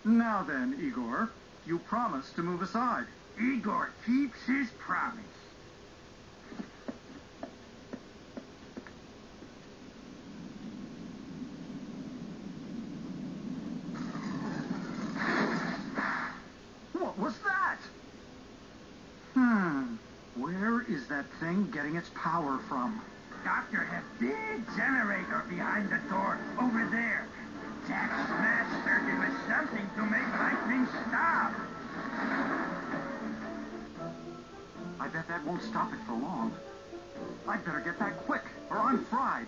Now then, Igor, you promised to move aside. Igor keeps his promise. What was that? Where is that thing getting its power from? Doctor had big generator behind the door over there. Jack smashed it with something to make lightning stop. I bet that won't stop it for long. I'd better get back quick, or I'm fried.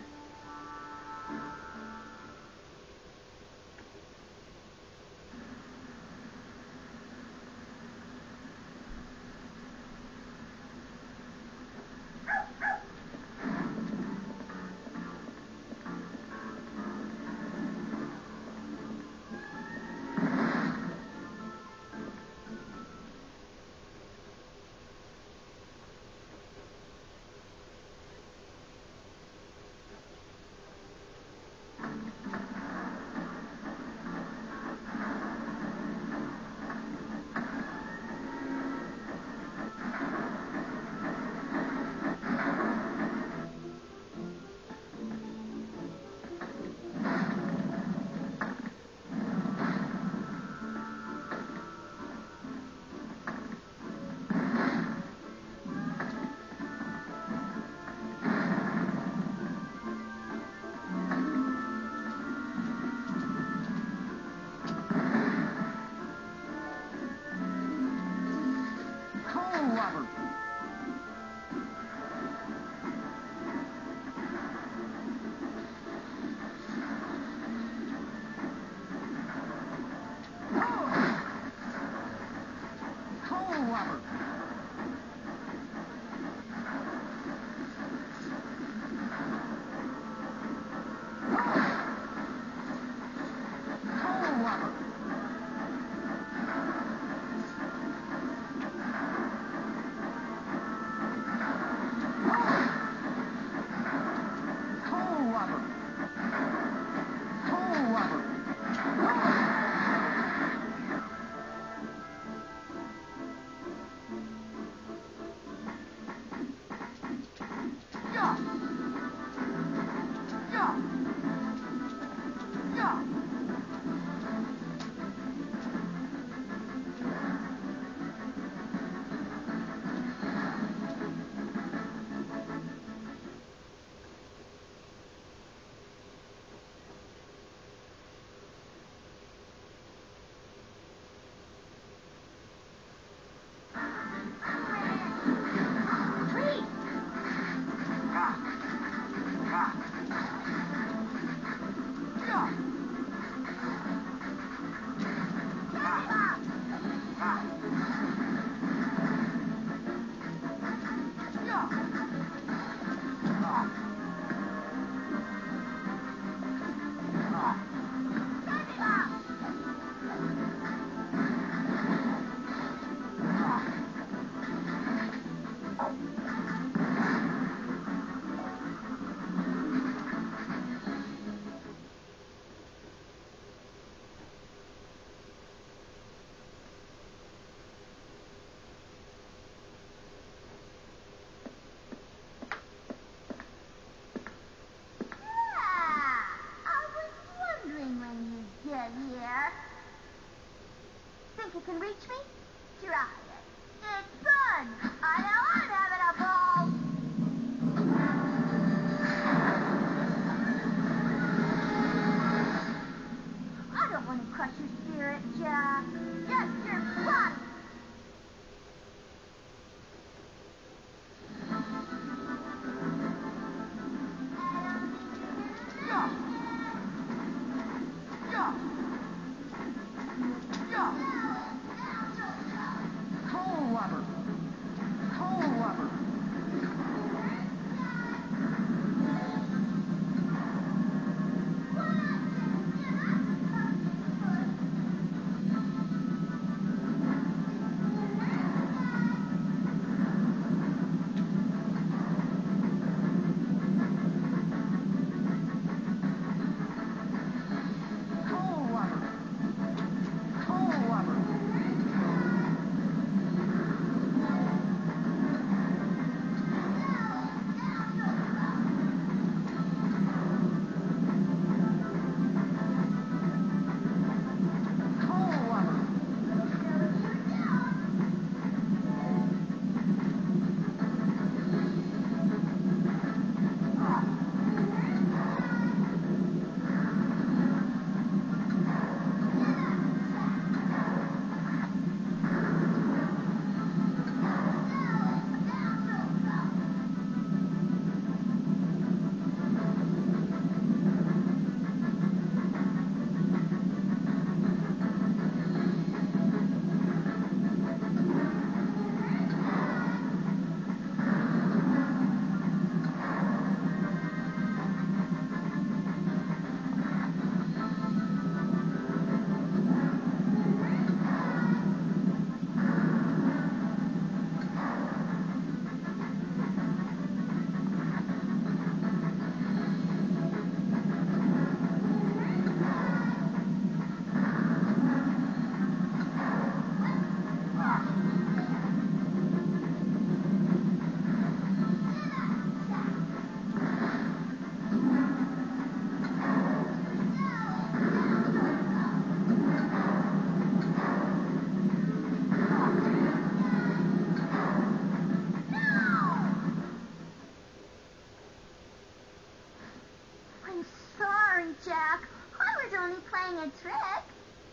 sorry, Jack. I was only playing a trick.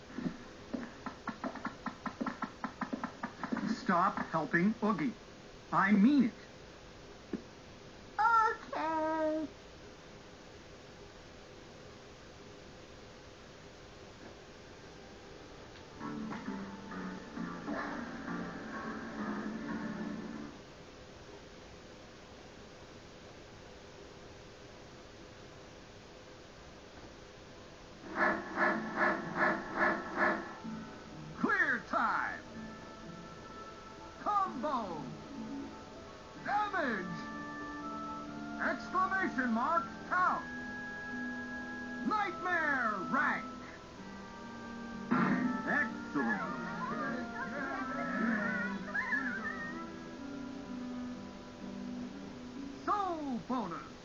Stop helping Oogie. I mean it. Okay. Clear time. Combo. Damage. Exclamation mark. Count. Nightmare rank. Excellent. Soul bonus.